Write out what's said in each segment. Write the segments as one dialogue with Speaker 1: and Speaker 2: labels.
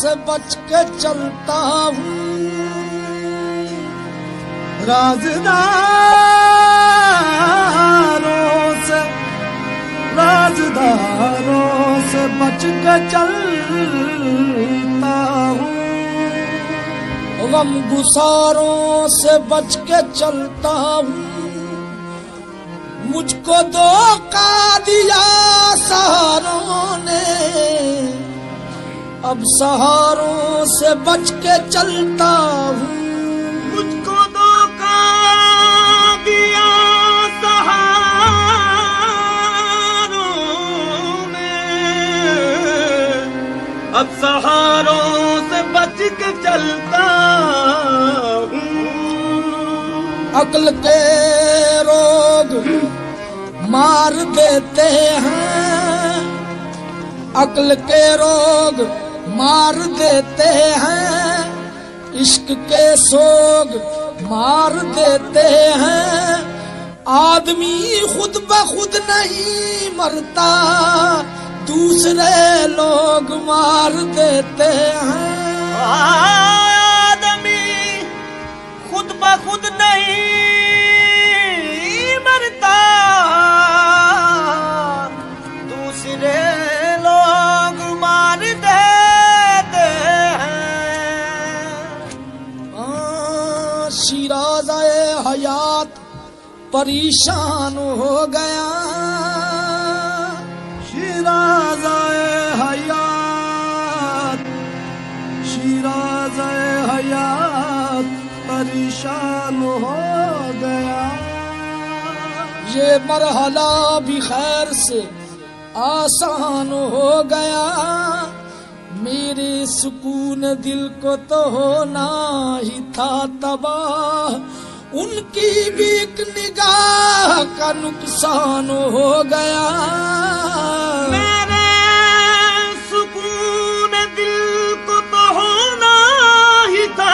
Speaker 1: से बच के चलता हूँ। राजदारों से बच के चलता हूँ। गम गुसारों से बच के चलता हूँ। मुझको धोखा दिया सहारों ने, अब सहारों से बच के चलता हूँ।
Speaker 2: मुझको धोखा दिया सहारों ने, अब सहारों से बच के चलता हूँ।
Speaker 1: अक्ल के रोग मार देते हैं, अक्ल के रोग मार देते हैं, इश्क के सोग मार देते हैं। आदमी खुद ब खुद नहीं मरता, दूसरे लोग मार देते हैं।
Speaker 2: आदमी खुद ब खुद नहीं मरता, दूसरे लोग मार देते हैं।
Speaker 1: शिराज़े हयात परेशान हो गया, शिराज़े हयात, शिराज़े हयात परेशान हो गया। ये मरहला भी खैर से आसान हो गया, मेरे सुकून दिल को तो होना ही था तबाह। उनकी भी एक निगाह का नुकसान हो गया।
Speaker 2: मेरे सुकून दिल को तो होना ही था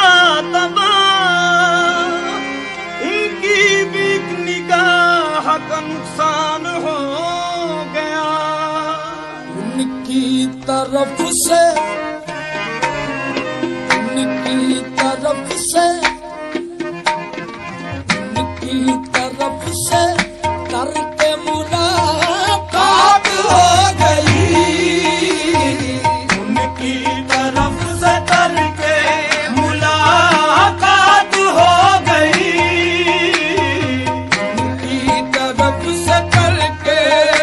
Speaker 2: तबाह, उनकी भी एक निगाह का नुकसान हो गया।
Speaker 1: उनकी तरफ से, उनकी तरफ से, उनकी तरफ से करके मुलाकात हो गई,
Speaker 2: उनकी तरफ से करके मुलाकात हो गई,
Speaker 1: उनकी तरफ से करके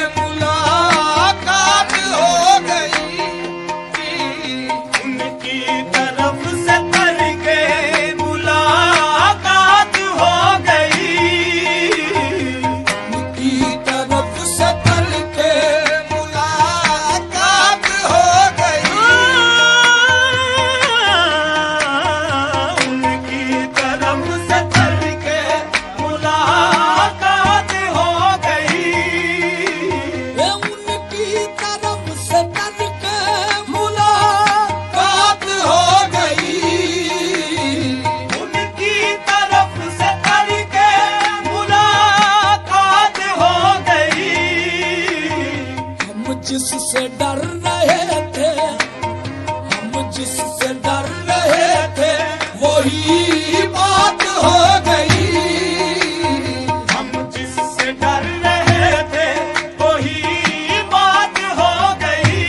Speaker 1: मुलाकात हो गई,
Speaker 2: उनकी तरफ से करके मुलाकात हो गई,
Speaker 1: उनकी तरफ से करके मुलाकात हो गई।
Speaker 2: उनकी तरफ से करके मुलाकात हो गई,
Speaker 1: उनकी तरफ से करके मुलाकात हो गई,
Speaker 2: उनकी तरफ से करके मुलाकात हो गई।
Speaker 1: हम जिससे डर रहे थे, हम जिससे डर रहे थे, वही बात हो गई।
Speaker 2: हम जिससे डर रहे थे वही बात हो गई।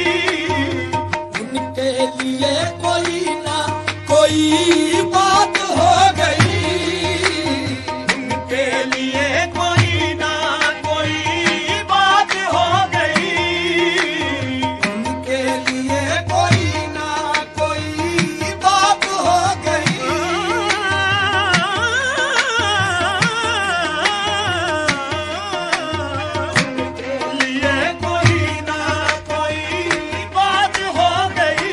Speaker 1: उनके लिए कोई ना कोई बात हो गई,
Speaker 2: उनके लिए कोई ना कोई बात हो गई,
Speaker 1: उनके लिए कोई ना कोई बात हो गई।
Speaker 2: उनके लिए कोई ना कोई बात हो गई।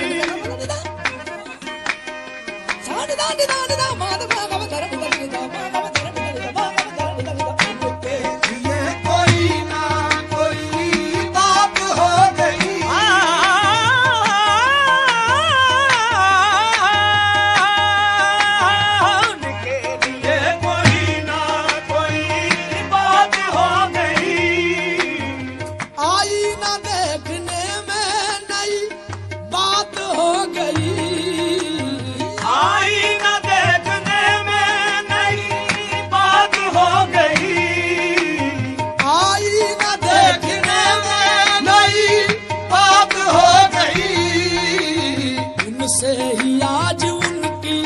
Speaker 1: ये कोई ना कोई बात हो गई।
Speaker 2: उनके लिए कोई ना कोई बात हो गई।
Speaker 1: आईना देखने में नई बात हो उनसे ही आज उनकी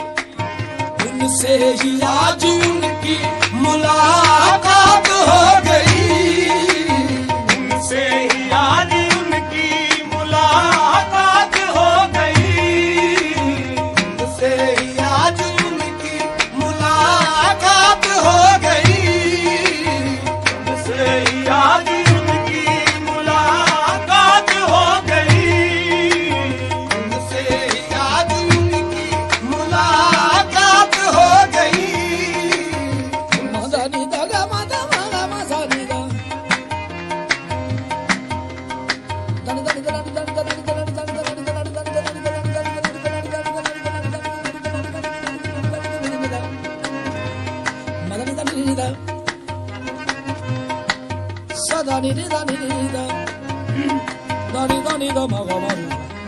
Speaker 1: मुलाकात हो गई।
Speaker 2: उनसे ही आज उनकी मुलाकात हो गई।
Speaker 1: उनसे ही आज उनकी मुलाकात हो गई।
Speaker 2: उनसे ही आज उनकी मुलाकात हो गई।
Speaker 1: उनसे ही आज उनकी मुलाकात हो गई। मदनी दगा मदा मगा मसानी दा दन दन दन दन दन दन दन da ni da ni da da ni da ma ga ma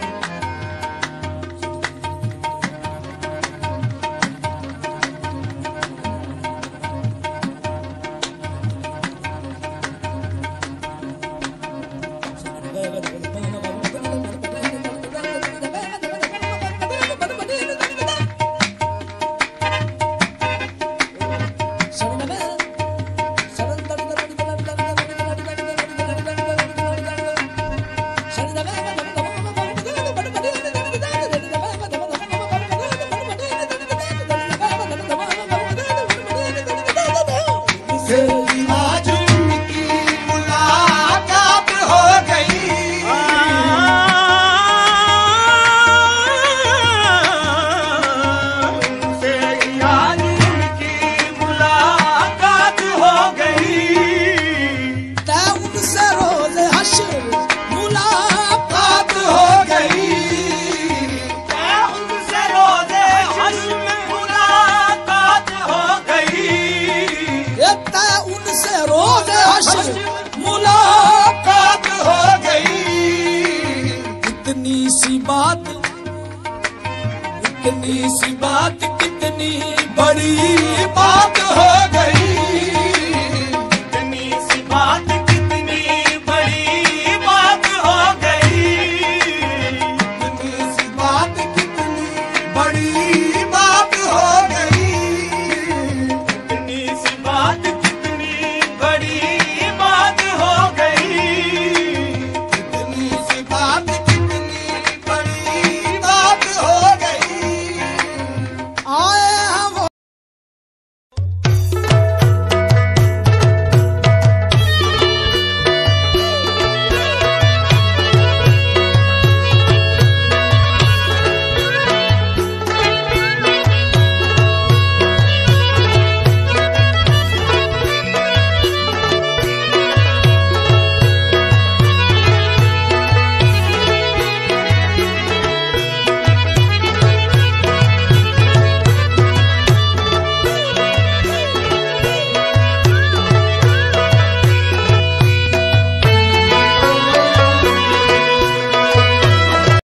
Speaker 1: आज उनकी मुलाकात हो गई।
Speaker 2: उनसे ही आज उनकी मुलाकात हो गई।
Speaker 1: उनसे रोज हश्र मुलाकात हो गई।
Speaker 2: उनसे रोज हश्र मुलाकात हो गई।
Speaker 1: उनसे रोज हश्र मुलाकात हो गई। इतनी सी बात कितनी बड़ी बात हो गई।
Speaker 2: इतनी सी बात कितनी बड़ी बात हो गई।
Speaker 1: इतनी सी बात कितनी बड़ी